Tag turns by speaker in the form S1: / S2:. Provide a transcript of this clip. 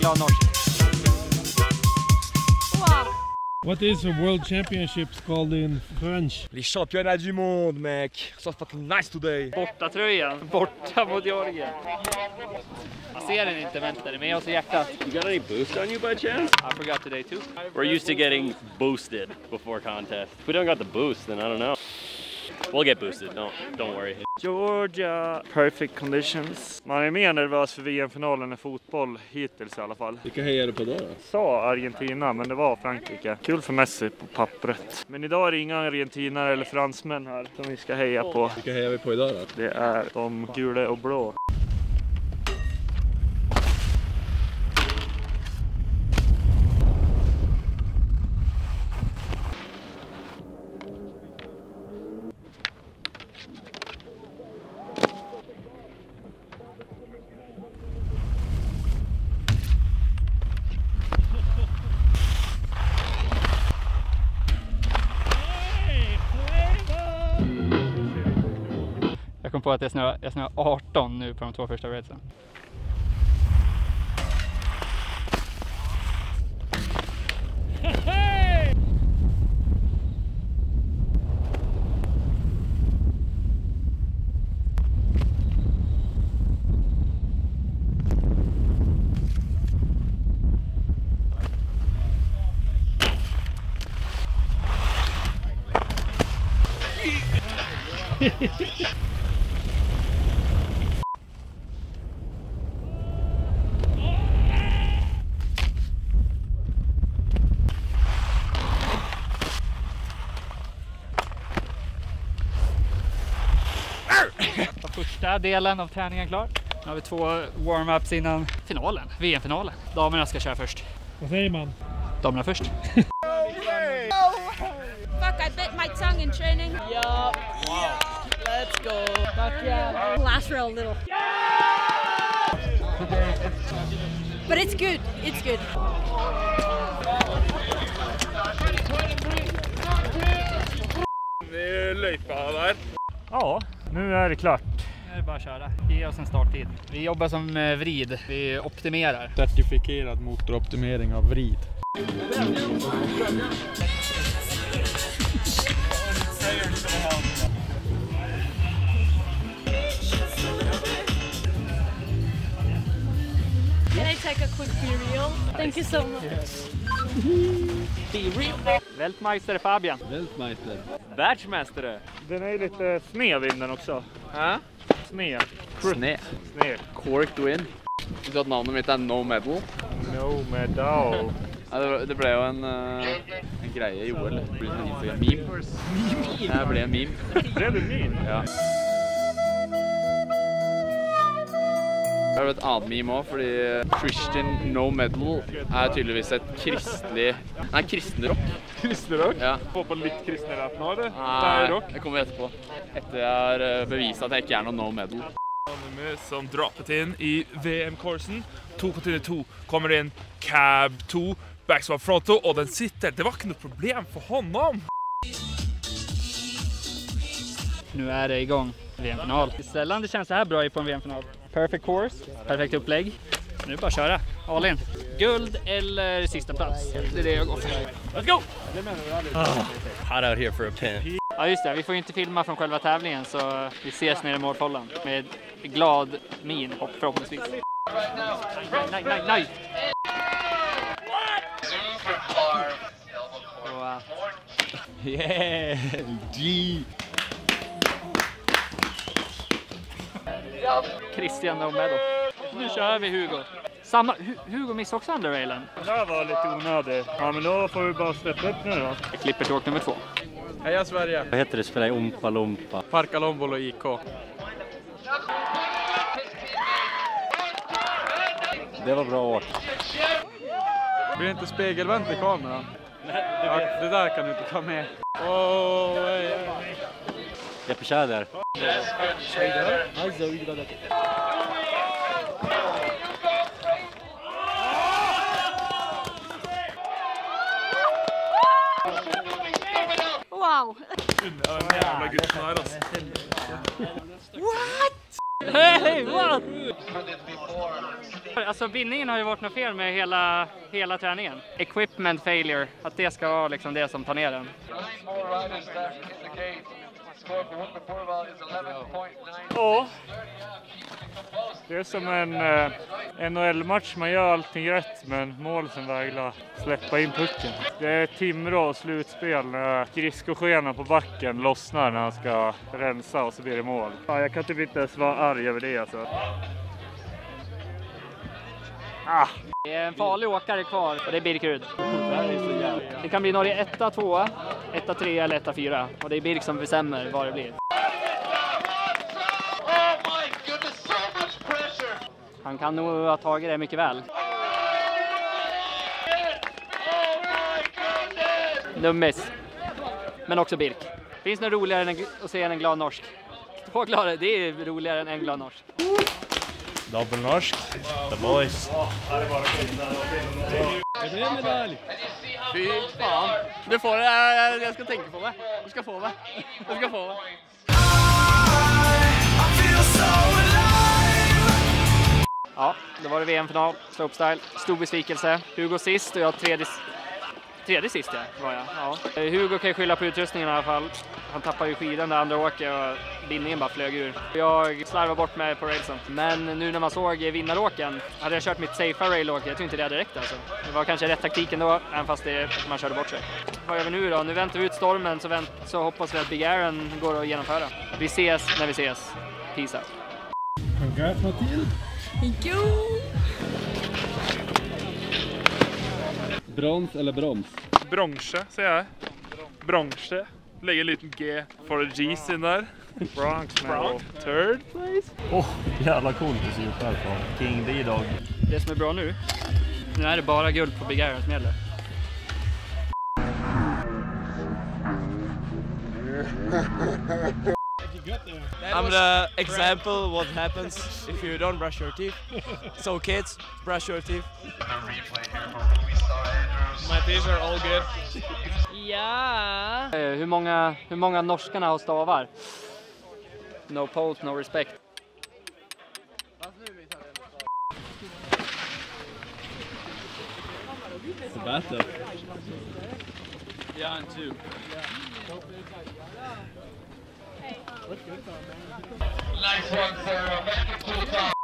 S1: bra norsk.
S2: What is a world championships called in French?
S3: Les championnats du monde, mec. So fucking nice today.
S1: Borta tröjan, borta mot Georgien. Jag ser den inte, vänta, det med oss i hjärtat.
S4: You got any boost on you by chance?
S1: I forgot today too.
S4: We're used to getting boosted before contest. If we don't got the boost, then I don't know. We'll get boosted, don't worry.
S5: Georgia, perfect conditions. Man är mer nervös för VM-finalen än fotboll hittills i alla fall.
S3: Vilka hejar du på då?
S5: Sa Argentina, men det var Frankrike. Kul för Messi på pappret. Men idag är det inga argentinare eller fransmän här som vi ska heja på.
S3: Vilka hejar vi på idag då?
S5: Det är de gula och blå.
S1: Jag kom på att jag snöar 18 nu på de 2 första raidsen. Första delen av träningen klar. Nu har vi 2 warm-ups innan finalen, VM-finalen. Damerna ska köra först.
S2: Vad säger man?
S1: Damerna först.
S6: Fuck, I bit my tongue in training.
S7: Yeah. Wow. Let's go. Fuck yeah.
S6: Last row a little. But it's good. It's good.
S3: Det är löjpa här.
S5: Ja, nu är det klart.
S1: Nu är det bara att köra. Ge oss en starttid. Vi jobbar som vrid. Vi optimerar.
S3: Certifierad motoroptimering av vrid.
S6: Can I take a quick burial? Thank you so much.
S1: Weltmeister Fabian.
S3: Weltmeister.
S4: Världsmästare.
S5: Den är lite sned vinden också. Sned.
S4: Sned.
S5: Sned.
S4: Corked win. Du sa att namnet mitt är No Medal.
S5: No medal.
S4: Ja, det blev ju en greie i OL. Det blev en Instagram-meme. Det blev en meme.
S5: Blev det min?
S4: Ja. Det er et annet meme også, fordi Christian No Medal er tydeligvis et kristelig... Nei, kristenrock.
S5: Kristenrock?
S4: Ja.
S5: Få på litt kristenrapp nå, eller?
S4: Nei, det kommer etterpå. Etter jeg har bevist at jeg ikke er noe No Medal.
S3: Som droppet in i VM-kursen. 2,2 kommer det en cab 2 backswap fronto och den sitter. Det var inte något problem för honom.
S1: Nu är det igång. VM-final. Sällan det känns så här bra på en VM-final. Perfect course, perfekt upplägg. Nu är det bara att köra. All in. Guld eller sista plats. Det är det jag går för. Let's go!
S4: Hot out here for a pin.
S1: Ja just det, vi får ju inte filma från själva tävlingen så vi ses nere i målfållan med glad min och förhoppningsvis. Nej. Wow.
S4: Yeah! G!
S1: Christian No Medal. Nu kör vi Hugo. Hugo missade också andra railen.
S5: Det här var lite onödigt. Ja, men då får vi bara släppa upp nu då.
S1: Jag klipper till åk nummer 2.
S3: Heja Sverige!
S4: Vad heter det? Spelar i Ompa Lompa.
S3: Parka Lombolo IK.
S4: Det var bra åk.
S3: Blir det inte spegelvänt i kameran? Det där kan du inte ta med.
S4: Jeppe kör där.
S6: Wow.
S3: Jävla gud här alltså.
S6: What?
S1: Hej, what? Alltså vinningen har ju varit något fel med hela träningen. Equipment failure, att det ska vara liksom det som tar ner den.
S5: Ja. Det är som en NHL-match, man gör allting rätt men målsen vägrar släppa in pucken. Det är Timrå och slutspel när skridskoskenan på backen lossnar när han ska rensa och så blir det mål. Ja, jag kan typ inte ens vara arg över det alltså.
S1: Det är en farlig åkare kvar och det är Birkerud. Det kan bli Norge 1, 2, 1, 3 eller 1, 4 och det är Birk som bestämmer vad det blir. Han kan nog ha tagit det mycket väl. Nummis. Men också Birk. Finns det roligare än att se en glad norsk? 2 glada, det är roligare än en glad norsk.
S5: Dubbelnorsk. The boys.
S2: Det är en medalj.
S4: Fy fan. Du får det, jag ska tänka på det. Du ska få det. Du ska få det.
S1: Ja, då var det VM-final, slopestyle, stor besvikelse. Hugo sist och jag tredje sist var jag. Ja. Hugo kan ju skylla på utrustningen i alla fall. Han tappade ju skidan där andra åker och bindningen bara flög ur. Jag slarvade bort mig på railsen. Men nu när man såg vinnaråken, hade jag kört mitt safe railåk, jag tror inte det hade räckt alltså. Det var kanske rätt taktik ändå, även fast man körde bort sig. Vad gör vi nu då? Nu väntar vi ut stormen så hoppas vi att Big Aaron går att genomföra. Vi ses när vi ses. Peace out.
S2: Congrats Matilda.
S6: Thank you.
S2: Brons eller broms?
S3: Bronze, säger jag. Bronze. Lägger en liten G for the G's in där.
S5: Bronx medal.
S3: Third place.
S5: Jävla coolt att se upp här från King D-Dog.
S1: Det som är bra nu är det bara guld på Big Aarons medel.
S7: I'm the example what happens if you don't brush your teeth. So kids, brush your teeth.
S3: My teeth are all good.
S6: Ja.
S1: Hur många norskarna har stavar? No pose, no respect.
S2: It's a battle.
S4: Yeah, and 2.
S8: Nice one, Sarah. Make it 2 times.